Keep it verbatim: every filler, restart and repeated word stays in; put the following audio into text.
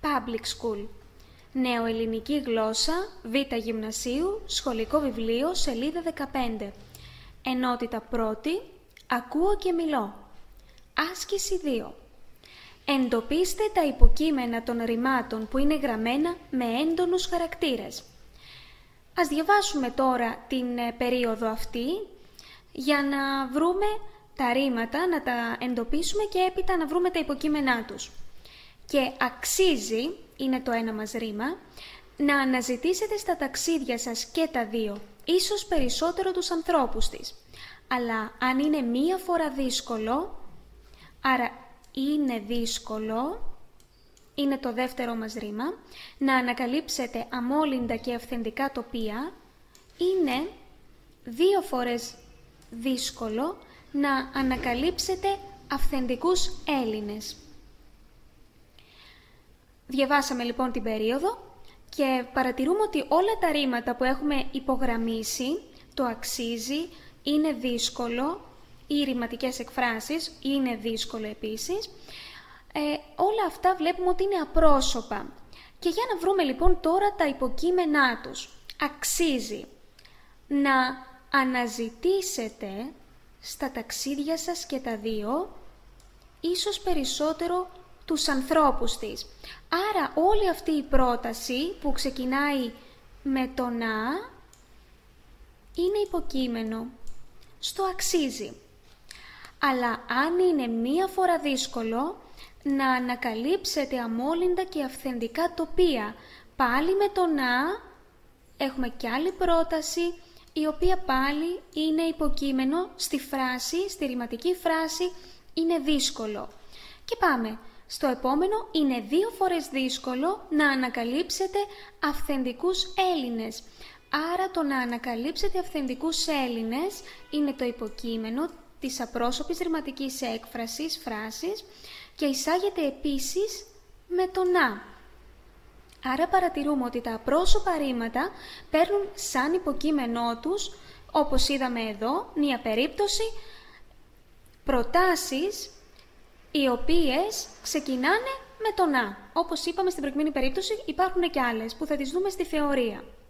Public School. Νεοελληνική γλώσσα, Β Γυμνασίου, σχολικό βιβλίο, σελίδα δεκαπέντε. Ενότητα πρώτη, ακούω και μιλώ. Άσκηση δύο. Εντοπίστε τα υποκείμενα των ρημάτων που είναι γραμμένα με έντονους χαρακτήρες. Ας διαβάσουμε τώρα την περίοδο αυτή για να βρούμε τα ρήματα, να τα εντοπίσουμε και έπειτα να βρούμε τα υποκείμενά τους. Και αξίζει, είναι το ένα μας ρήμα, να αναζητήσετε στα ταξίδια σας και τα δύο, ίσως περισσότερο τους ανθρώπους της. Αλλά αν είναι μία φορά δύσκολο, άρα είναι δύσκολο, είναι το δεύτερο μας ρήμα, να ανακαλύψετε αμόλυντα και αυθεντικά τοπία, είναι δύο φορές δύσκολο να ανακαλύψετε αυθεντικούς Έλληνες. Διαβάσαμε λοιπόν την περίοδο και παρατηρούμε ότι όλα τα ρήματα που έχουμε υπογραμμίσει, το αξίζει, είναι δύσκολο, οι ρηματικές εκφράσεις είναι δύσκολο επίσης, ε, όλα αυτά βλέπουμε ότι είναι απρόσωπα. Και για να βρούμε λοιπόν τώρα τα υποκείμενά τους. Αξίζει να αναζητήσετε στα ταξίδια σας και τα δύο, ίσως περισσότερο τους ανθρώπους της. Άρα όλη αυτή η πρόταση που ξεκινάει με το να είναι υποκείμενο στο αξίζει. Αλλά αν είναι μία φορά δύσκολο, να ανακαλύψετε αμόλυντα και αυθεντικά τοπία. Πάλι με το να έχουμε κι άλλη πρόταση, η οποία πάλι είναι υποκείμενο στη φράση, στη ρηματική φράση είναι δύσκολο. Και πάμε. Στο επόμενο είναι δύο φορές δύσκολο να ανακαλύψετε αυθεντικούς Έλληνες. Άρα το να ανακαλύψετε αυθεντικούς Έλληνες είναι το υποκείμενο της απρόσωπης ρηματικής έκφρασης, φράσης, και εισάγεται επίσης με το να. Άρα παρατηρούμε ότι τα απρόσωπα ρήματα παίρνουν σαν υποκείμενό τους, όπως είδαμε εδώ, μία περίπτωση, προτάσεις οι οποίες ξεκινάνε με το να. Όπως είπαμε στην προηγούμενη περίπτωση, υπάρχουν και άλλες που θα τις δούμε στη θεωρία.